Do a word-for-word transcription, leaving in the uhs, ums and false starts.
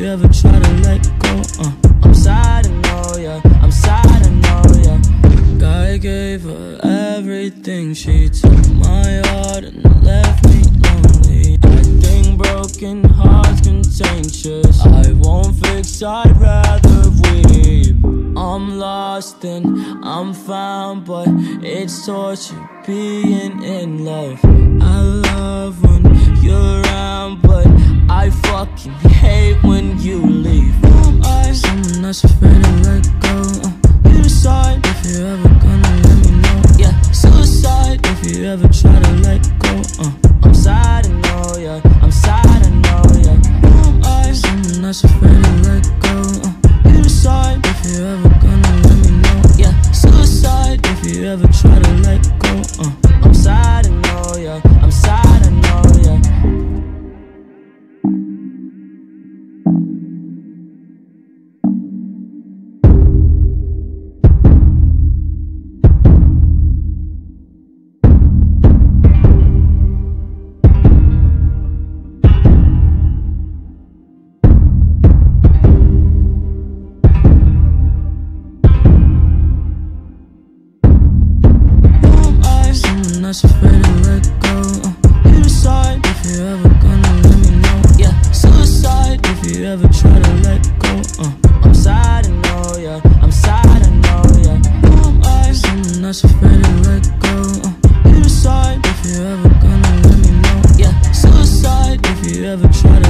you ever try to let go, uh, I'm sad, I know, yeah, I'm sad, I know, yeah. God gave her everything, she took my heart and left me lonely. I think broken hearts contagious, I won't fix, I'd rather weep. I'm lost and I'm found, but it's torture being in love. I love when you're around, but I fucking hate when you leave. I'm someone that's afraid to let go, uh, you decide if you're ever gonna let me know. Yeah, suicide if you ever try to let go, uh, I'm sad, I know, yeah, I'm sad, I know, yeah. I'm someone that's afraid to let go, uh, you decide if you're ever gonna let me know. Yeah, suicide if you ever try to let go, uh, I'm sad, I know, yeah, I'm sad, I know, yeah. That's afraid to let go, uh, you decide if you're ever gonna let me know. Yeah, suicide if you ever try to let go, uh, I'm sad, I know, yeah, I'm sad, I know, yeah. I'm someone that's afraid to let go, uh, you decide if you're ever gonna let me know. Yeah, suicide if you ever try to